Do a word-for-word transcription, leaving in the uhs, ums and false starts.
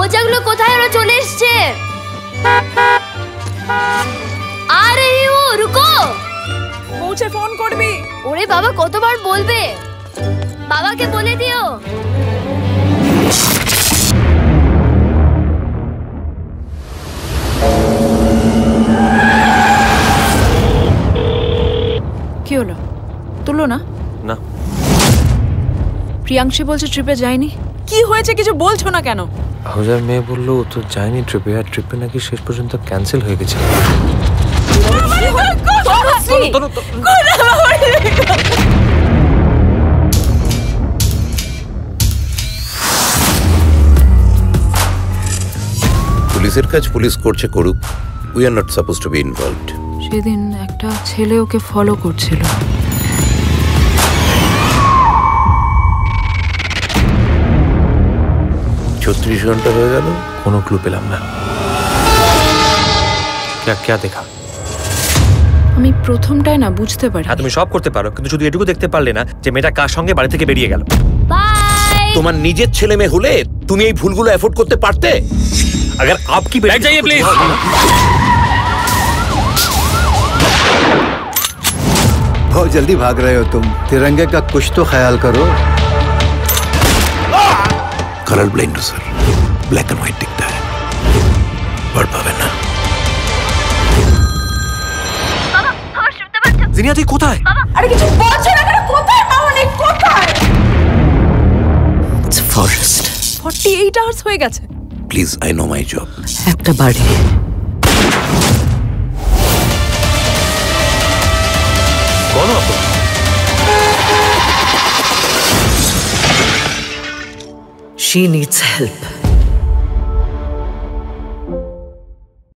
মোজাগুলো কোথায়? ওরা চলে এসছে। আরে ও রুকো, পৌঁছে ফোন করবি। ওরে বাবা, কতবার বলবে? বাবাকে বলে দিও। কি হলো? তুলো না। না, প্রিয়াংশী বলছে ট্রিপে যায়নি। কি হয়েছে কিছু বলছো না কেন? আহুজার মেয়ে বললো ও তো যায়নি ট্রিপে, আর ট্রিপে নাকি শেষ পর্যন্ত ক্যান্সেল হয়ে গেছে। পুলিশের কাজ পুলিশ করছে, করুক। We are not suppose to be involved. সেদিন একটা ছেলে ওকে ফলো করছিল। ছত্রিশ ঘন্টা হয়ে গেল, কোনো ক্লু পেলাম না। क्या क्या দেখা? আমি প্রথমটাই না বুঝতে পারি। হ্যাঁ, তুমি সব করতে পারো, কিন্তু শুধু এটুকু দেখতে পারলে না যে মেয়েটা কার সঙ্গে বাড়ি থেকে বেরিয়ে গেল। বাই। তোমার নিজের ছেলে মেয়ে হলে তুমি এই ভুলগুলো এফোর্ড করতে পারতে? अगर आपकी बैठ जाइए प्लीज। बहुत जल्दी भाग रहे हो तुम। तिरंगे का कुछ तो ख्याल करो। Colour blind sir, black and white दिखता है, पढ़ पावे ना। জিনিয়া তুই কোথায়? আরে কিছু বলছো না কেন? কোথায় মামনি, কোথায়? It's a forest. আটচল্লিশ আওয়ার্স হয়ে গেছে। Please, I know my job. একটা বাড়ি। কোন আপনি? She needs help.